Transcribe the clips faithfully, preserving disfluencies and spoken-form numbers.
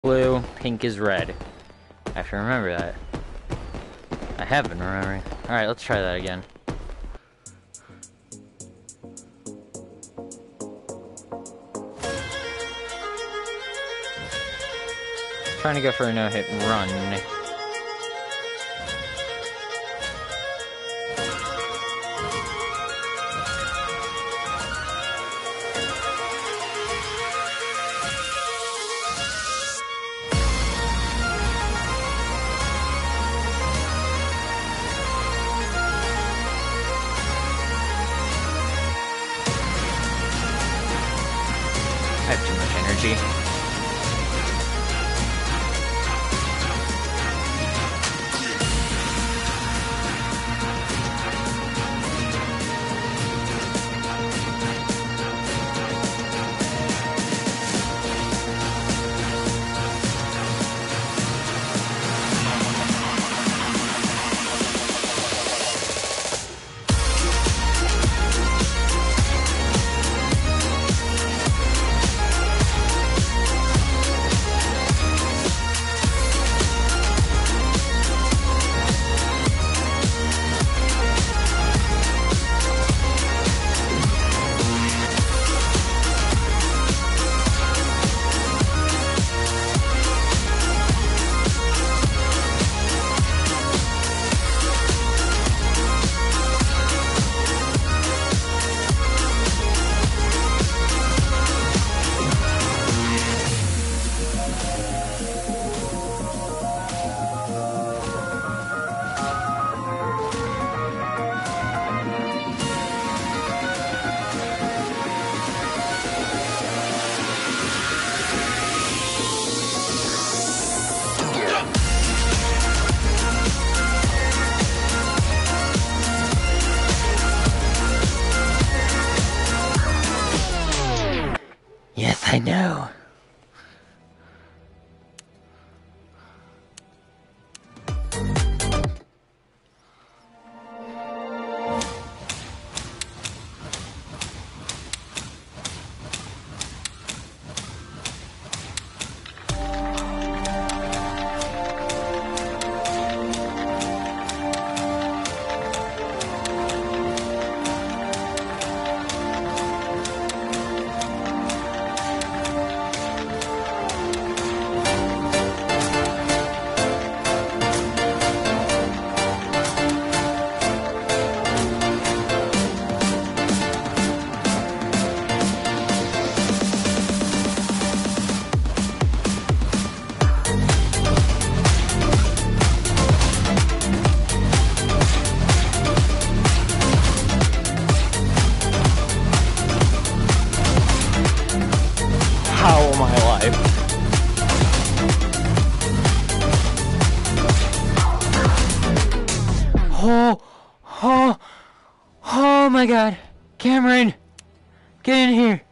blue, pink is red. I have to remember that. I have been remembering. Alright, let's try that again. Trying to go for a no-hit run. I have too much energy. Yes, I know. How my life. Oh, oh, oh my God. Cameron, get in here.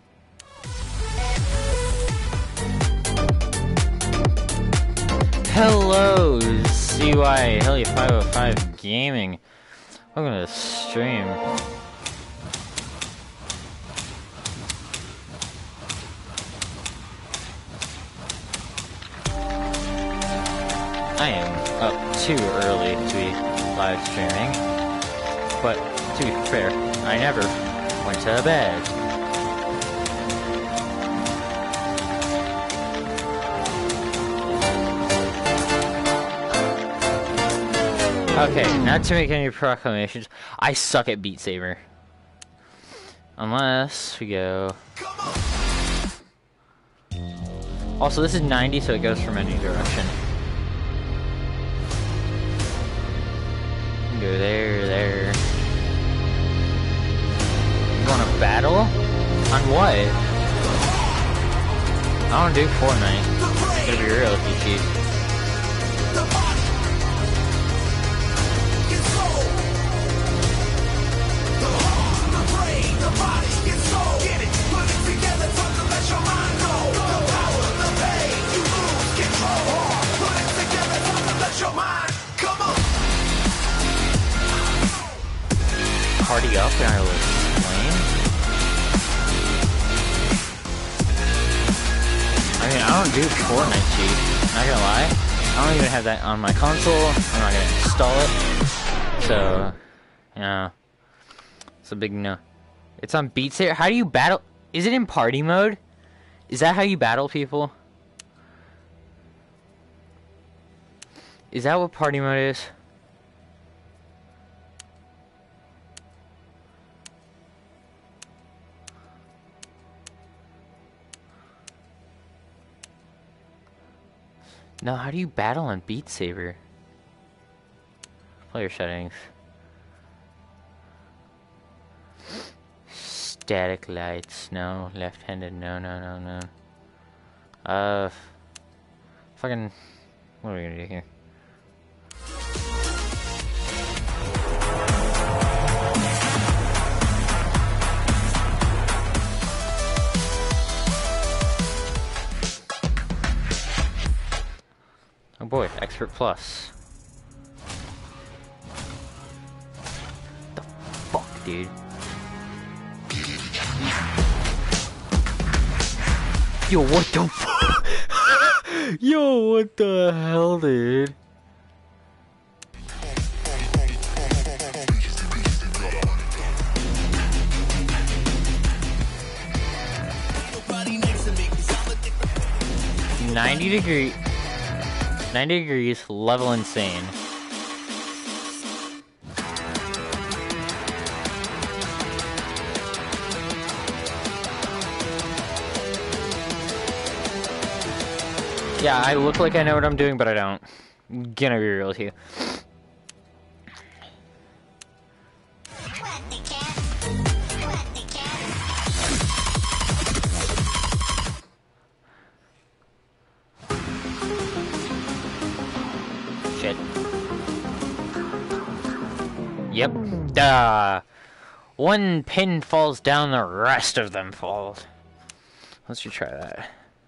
Hello, C Y Helly five oh five Gaming. Welcome to the stream. I am up too early to be live streaming, but to be fair, I never went to bed. Okay, not to make any proclamations, I suck at Beat Saber. Unless we go... Also, this is ninety, so it goes from any direction. Go there, there. You want to battle? On what? I don't do Fortnite. To be real with you, Chief. Party up in our little plane. I mean, I don't do Fortnite cheat. Not gonna lie. I don't even have that on my console. I'm not gonna install it. So, yeah. It's a big no. It's on Beat Saber. How do you battle? Is it in party mode? Is that how you battle people? Is that what party mode is? No, how do you battle on Beat Saber? Player settings. Static lights, no. Left-handed, no, no, no, no. Uh, fucking, what are we gonna do here? Oh boy, Expert Plus. The fuck, dude? Yo, what the fuck? Yo, what the hell, dude? ninety degree, ninety degrees, level insane. Yeah, I look like I know what I'm doing, but I don't. I'm gonna be real with you. Shit. Yep. Duh. One pin falls down, the rest of them fall. Let's just try that.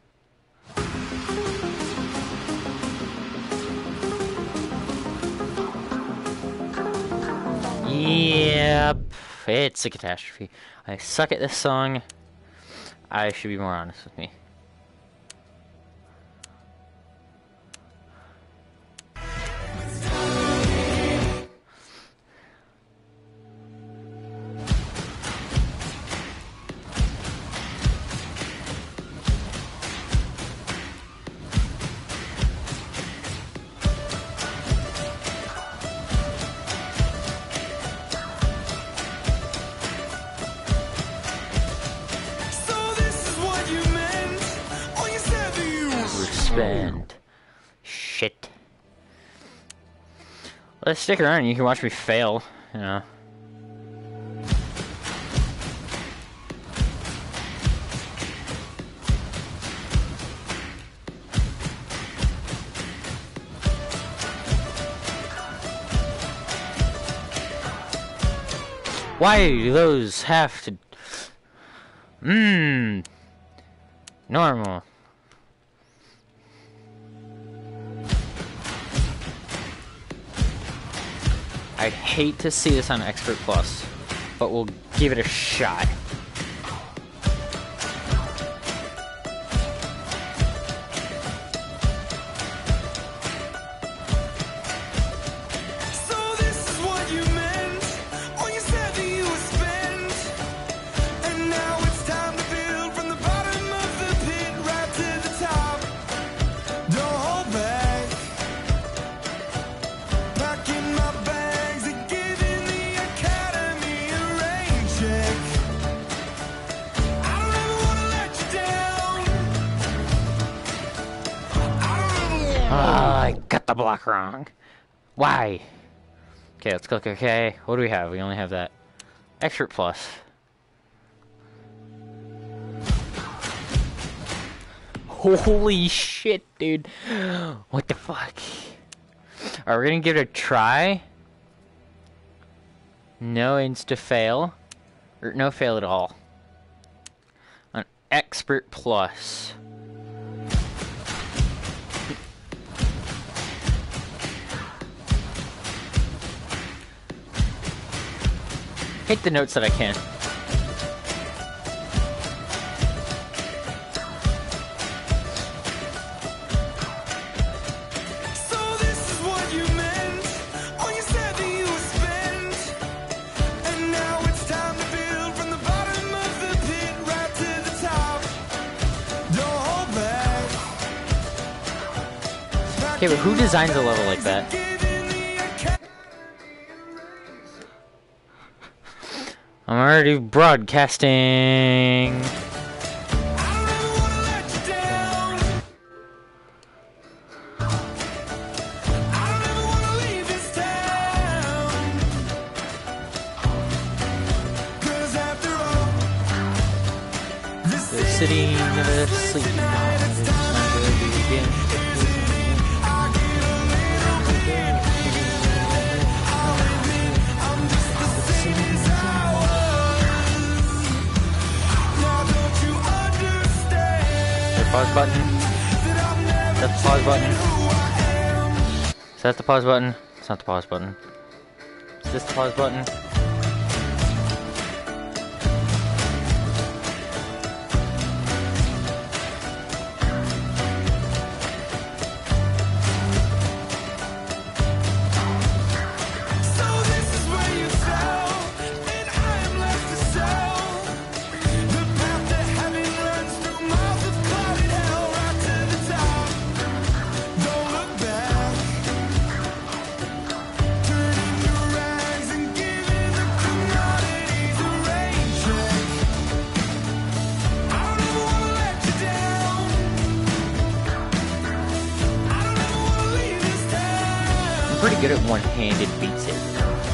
Yep, it's a catastrophe. I suck at this song. I should be more honest with me. Spend. Shit. Let's stick around. You can watch me fail. You know. Why do those have to? Mmm. Normal. I'd hate to see this on Expert Plus, but we'll give it a shot. So this is what you meant, or you said that you would spend, and now it's time to build from the bottom of the pit right to the top. Don't hold back, packing my bags and giving the academy a rain check. I don't ever want to let you down. I don't ever want. Ah, I got the block wrong. Why? Okay, let's click OK. What do we have? We only have that. Expert Plus. Holy shit, dude. What the fuck? Are we gonna give it a try? No insta fail. Or no fail at all. On Expert Plus. Hit the notes that I can. Okay, but who designs a level like that? I'm already broadcasting. The city never sleeps. It's time to begin. The pause button. That's the pause button. Is that the pause button? It's not the pause button. Is this the pause button? Pretty good at one-handed Beat Saber.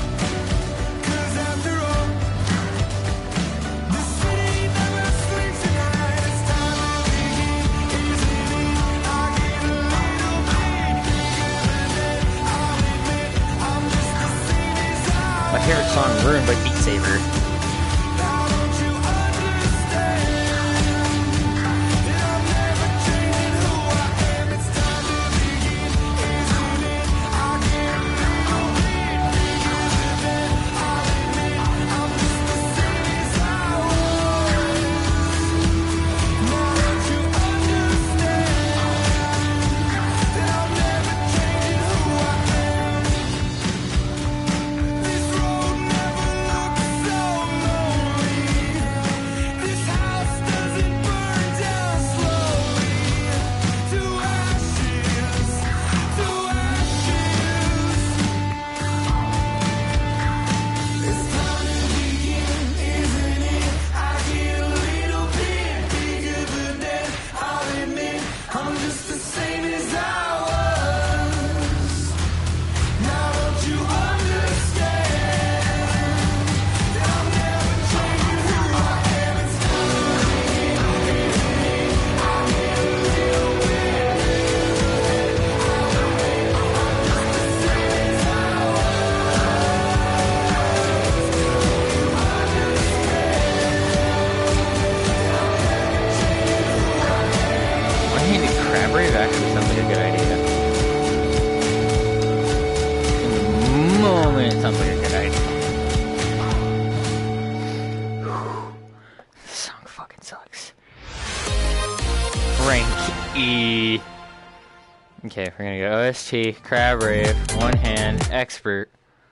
My favorite song, Ruined by Beat Saber. Brave actually sounds like a good idea. In the moment, it sounds like a good idea. This song fucking sucks. Rank E. Okay, we're gonna go O S T, Crab Rave, One Hand, Expert.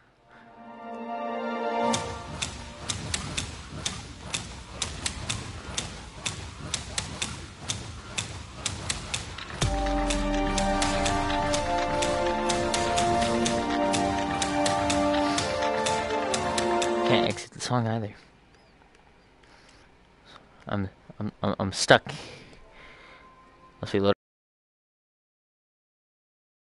Can't exit the song either. I'm I'm I'm stuck. Let's reload.